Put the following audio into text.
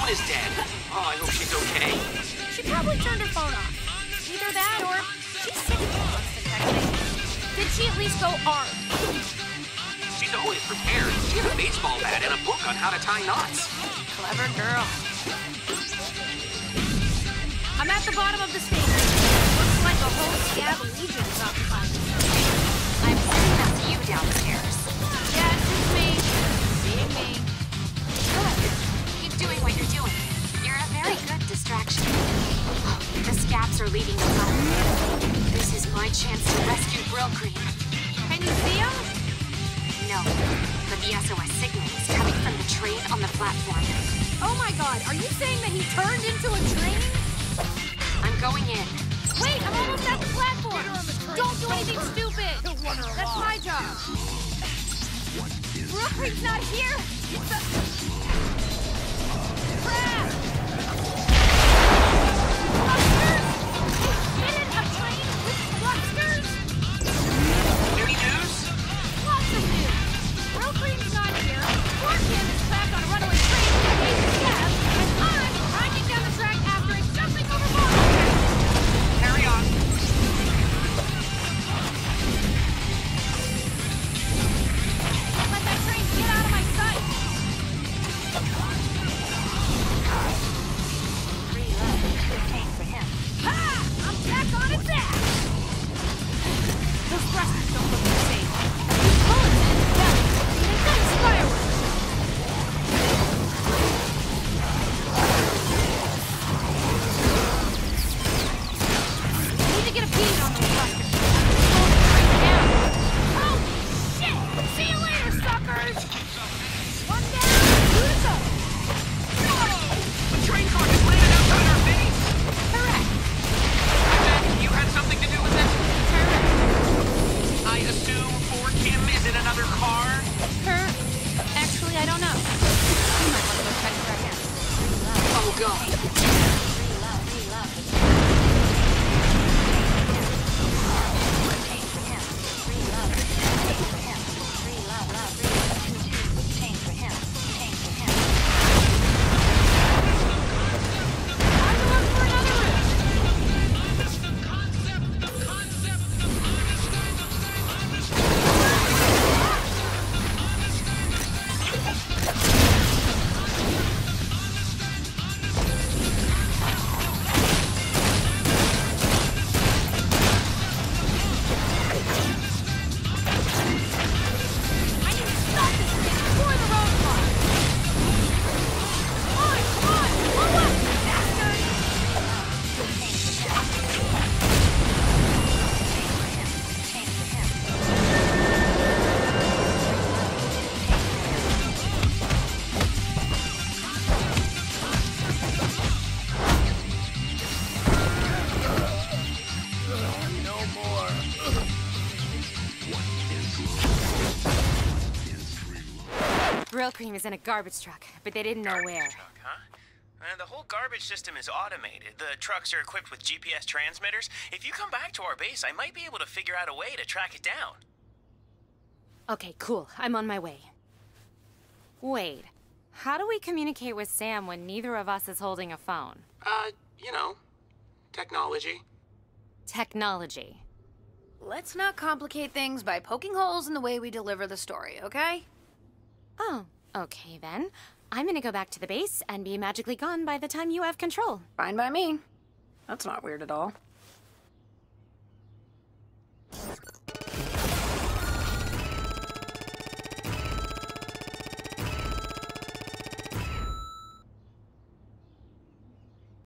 phone is dead. Oh, I hope she's okay. She probably turned her phone off. Either that or she's sick of constant texting. Did she at least go armed? She's always prepared. She has a baseball bat and a book on how to tie knots. Clever girl. I'm at the bottom of the stage. Looks like a whole scab of legion is occupied. I'm sending that to you downstairs. Yes, it's me. Being me. Good. Keep doing what you're doing. You're a very good distraction. The scabs are leaving the tunnel. This is my chance to rescue Brill Cream. Can you see him? No, but the SOS signal is coming from the train on the platform. Oh my god, are you saying that he turned into a train? I'm going in. Wait, I'm almost at the platform! Don't do anything stupid! That's my job! Brill Creek's not here! It's a... crap! Clusters! They hit a train with clusters? Any news? Lots of news! Brill Creek's not here, poor Kim is trapped on a runaway train with a Asian cab, and I'm riding down the track after it, jumping over bars! Carry on. Let that train get out of my sight! 3 love, 15 for him. Ha! I'm back on its ass! Those thrusters don't look the same. These bullets in his belly. They've got his fireworks. I need to get a bead on those thrusters. Right now. Holy shit! See you later, suckers! One down, 2 to go. The train car just landed outside our base. Correct. And you had something to do with it? Correct. I assume for Kim, is it another car? Her? Actually, I don't know. You might want to go check her out. Oh, God. 3 love, 3 love. 15 for him. 3 love, 15 for him. 3 love, love, 3 love, 2, change for him. Change for him. Time to look for another route. I need to stop this thing before the roadblock. Come on, blow up, you bastard! Brill Cream is in a garbage truck, but they didn't know where. Truck, huh? The whole garbage system is automated. The trucks are equipped with GPS transmitters. If you come back to our base, I might be able to figure out a way to track it down. Okay, cool. I'm on my way. Wait, how do we communicate with Sam when neither of us is holding a phone? You know, technology. Technology. Let's not complicate things by poking holes in the way we deliver the story, okay? Oh, okay then. I'm gonna go back to the base and be magically gone by the time you have control. Fine by me. That's not weird at all.